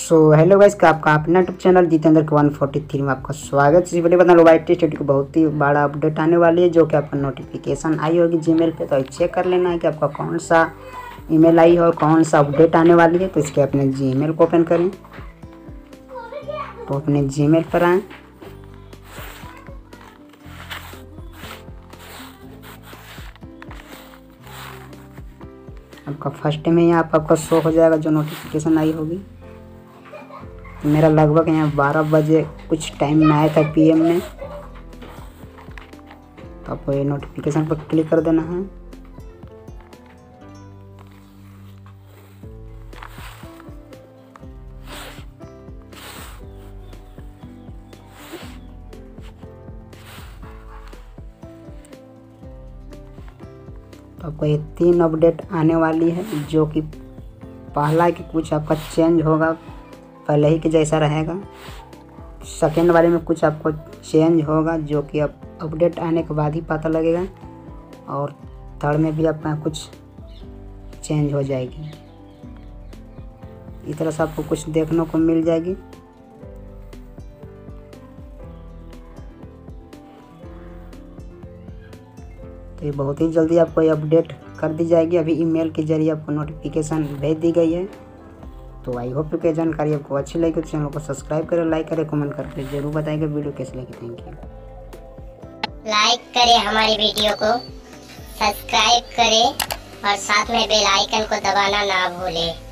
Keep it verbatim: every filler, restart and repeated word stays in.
So hello guys, का आपका अपना यूट्यूब चैनल जितेंद्र के वन फोर्टी थ्री में आपका स्वागत है। इस वीडियो बता लो वाईटी स्टडी को बहुत ही बड़ा अपडेट आने वाली है, जो कि आपका नोटिफिकेशन आई होगी जीमेल पे। तो चेक कर लेना है कि आपका कौन सा ईमेल आई है और कौन सा अपडेट आने वाली है। तो इसके अपने जीमेल को ओपन करें, तो अपने जीमेल पर आएँ। आपका फर्स्ट में यहाँ पर आपका शो हो जाएगा जो नोटिफिकेशन आई होगी। तो मेरा लगभग यहाँ बारह बजे कुछ टाइम में आया था पीएम में। तो आपको ये नोटिफिकेशन पर क्लिक कर देना है। तो आपको ये तीन अपडेट आने वाली है, जो कि पहला कि कुछ आपका चेंज होगा, पहले ही के जैसा रहेगा। सेकेंड वाले में कुछ आपको चेंज होगा, जो कि अब अपडेट आने के बाद ही पता लगेगा। और थर्ड में भी आपका कुछ चेंज हो जाएगी। इस तरह से आपको कुछ देखने को मिल जाएगी। तो ये बहुत ही जल्दी आपको ये अपडेट कर दी जाएगी। अभी ईमेल के जरिए आपको नोटिफिकेशन भेज दी गई है। तो आई होप कि जानकारी आपको अच्छी लगी। तो चैनल को सब्सक्राइब करें, लाइक करें, कमेंट करके जरूर बताएंगे वीडियो कैसी लगी। Thank you. लाइक करें हमारी वीडियो को, सब्सक्राइब करें और साथ में बेल आइकन को दबाना ना भूलें।